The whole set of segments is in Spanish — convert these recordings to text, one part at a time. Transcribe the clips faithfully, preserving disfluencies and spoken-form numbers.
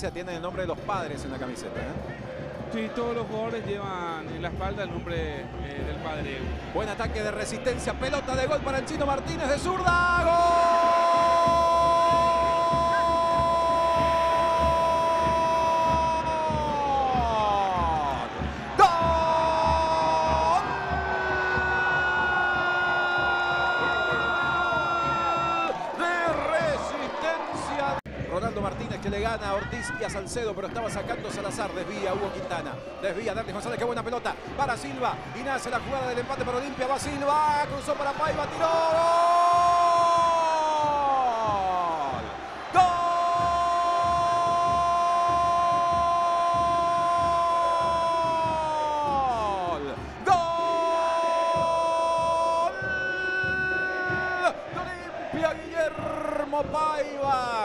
Gimnasia tienen el nombre de los padres en la camiseta, ¿eh? Sí, todos los jugadores llevan en la espalda el nombre eh, del padre. Buen ataque de resistencia, pelota de gol para el Chino Martínez de zurda. ¡Gol! Ronaldo Martínez que le gana a Ortiz y a Salcedo, pero estaba sacando Salazar. Desvía Hugo Quintana. Desvía Derlis González. Qué buena pelota para Silva. Y nace la jugada del empate para Olimpia. Va Silva. Cruzó para Paiva. Tiró. ¡Gol! ¡Gol! ¡Gol! De Olimpia, Guillermo Paiva.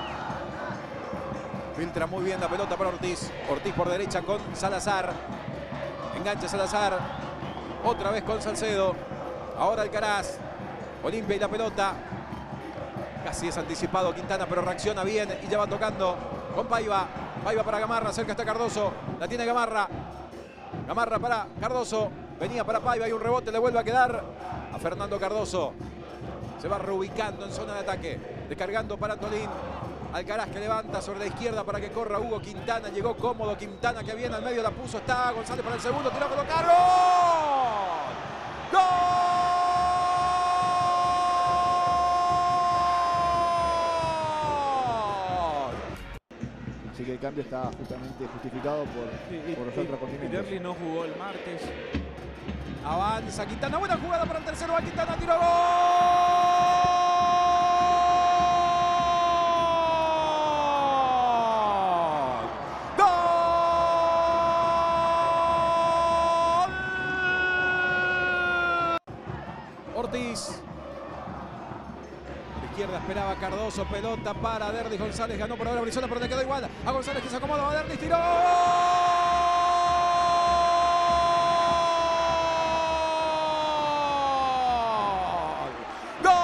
Filtra muy bien la pelota para Ortiz. Ortiz por derecha con Salazar. Engancha Salazar. Otra vez con Salcedo. Ahora Alcaraz. Olimpia y la pelota. Casi es anticipado Quintana, pero reacciona bien y ya va tocando con Paiva. Paiva para Gamarra. Cerca está Cardoso. La tiene Gamarra. Gamarra para Cardoso. Venía para Paiva. Hay un rebote. Le vuelve a quedar a Fernando Cardoso. Se va reubicando en zona de ataque. Descargando para Antolín. Alcaraz que levanta sobre la izquierda para que corra Hugo Quintana. Llegó cómodo Quintana que viene al medio. La puso. Está González para el segundo. Tiró a colocar. ¡Gol! ¡Gol! Así que el cambio está justamente justificado por, y, por los y, otros condimentos. Y Derlis no jugó el martes. Avanza Quintana. Buena jugada para el tercero. Va Quintana. Tiró. ¡Gol! Ortiz. A la izquierda esperaba Cardoso. Pelota para Derlis González. Ganó por ahora Brizola, pero le quedó igual a González que se acomoda. A Derlis. Tiró. ¡Gol!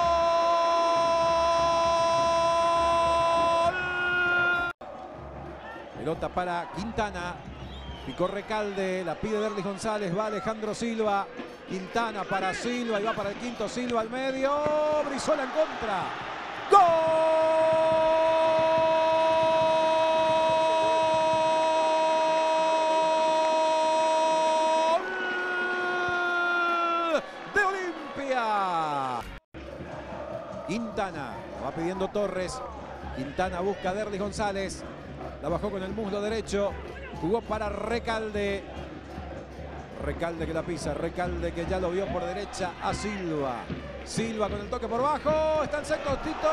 Pelota para Quintana. Picó Recalde. La pide Derlis González. Va Alejandro Silva. Quintana para Silva y va para el quinto. Silva al medio. Brizola en contra. ¡Gol! De Olimpia. Quintana. Va pidiendo Torres. Quintana busca a Derlis González. La bajó con el muslo derecho. Jugó para Recalde. Recalde que la pisa, Recalde que ya lo vio por derecha a Silva. Silva con el toque por bajo, está en secos, Tito.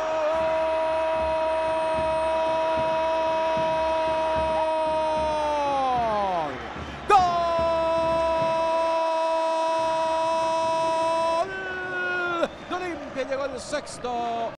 ¡Gol! ¡Gol! De Olimpia llegó el sexto.